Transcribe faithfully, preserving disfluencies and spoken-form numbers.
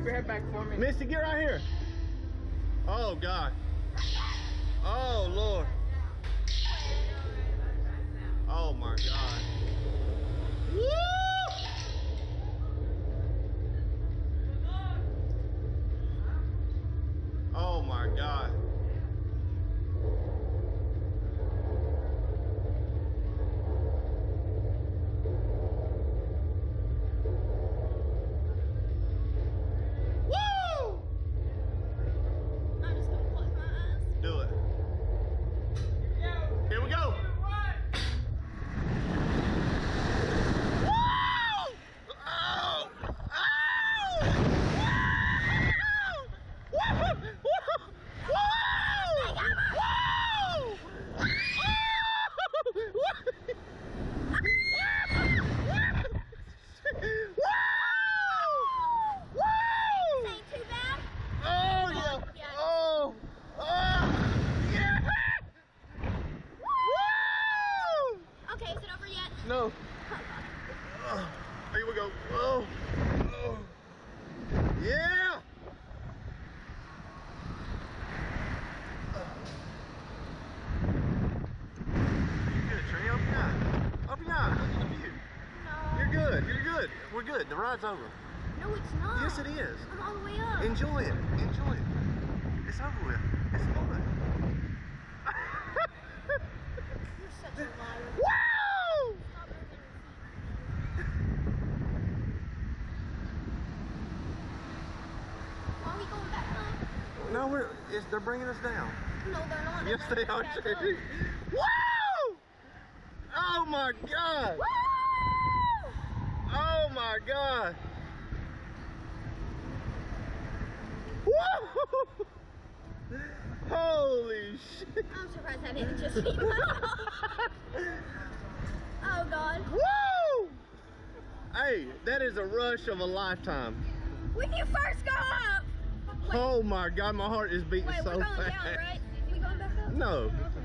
your head back for me. Misty, get right here. Oh, God. Oh, Lord. Oh, my God. Woo! Oh, my God. No. Oh, here we go. Oh. Oh. Yeah. You're good, Trey. Open your eyes. Open your eyes. Look at the view. No. You're good. You're good. We're good. The ride's over. No, it's not. Yes, it is. I'm all the way up. Enjoy it. Enjoy it. It's over with. It's fun. You're such a liar. Woo! Are we going back up? No, we're. It's, they're bringing us down. No, they're not. Yes, They're they are. Trey. Woo! Oh my God! Woo! Oh my God! Woo! Holy shit! I'm surprised I didn't just see myself. Oh God! Woo! Hey, that is a rush of a lifetime. When you first go up. Wait. Oh my God, my heart is beating Wait, so we're going fast. down, right? We going back up? No.